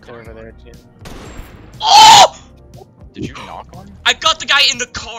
They're over there too. Oh! Did you knock one? I got the guy in the car.